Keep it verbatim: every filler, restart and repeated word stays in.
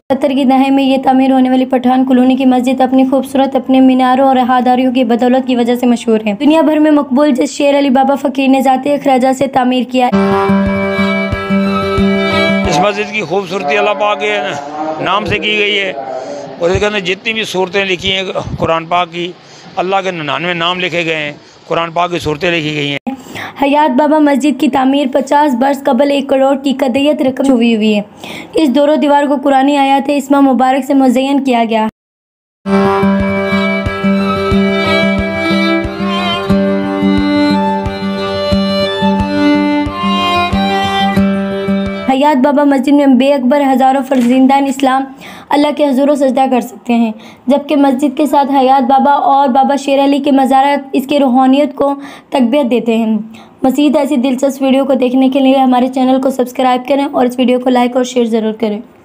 सत्तर की दहाई में ये तामीर होने वाली पठान कॉलोनी की मस्जिद अपनी खूबसूरत अपने मीनारों और रहादारियों की बदौलत की वजह से मशहूर है। दुनिया भर में मकबूल जिस शेर अली बाबा फ़कीर ने ज़ाती अखराजा से तामीर किया। इस मस्जिद की खूबसूरती अल्लाह पाक के नाम से की गई है और इसके अंदर जितनी भी सूरतें लिखी हैं कुरान पाक की, अल्लाह के निन्यानवे नाम लिखे गए हैं, कुरान पाक की सूरतें लिखी गई हैं। हयात बाबा मस्जिद की तामीर पचास बरस कबल एक करोड़ की कदयत रकम हुई हुई है। इस दोनों दीवार को कुरानी आयत इस्मा मुबारक से मुज़य्यन किया गया। हयात बाबा मस्जिद में बेअकबर हज़ारों फर्जिंदान इस्लाम अल्लाह के हुज़ूर सजदा कर सकते हैं, जबकि मस्जिद के साथ हयात बाबा और बाबा शेर अली के मज़ार इसकी रूहानियत को तक़वियत देते हैं। मज़ीद ऐसी दिलचस्प वीडियो को देखने के लिए हमारे चैनल को सब्सक्राइब करें और इस वीडियो को लाइक और शेयर ज़रूर करें।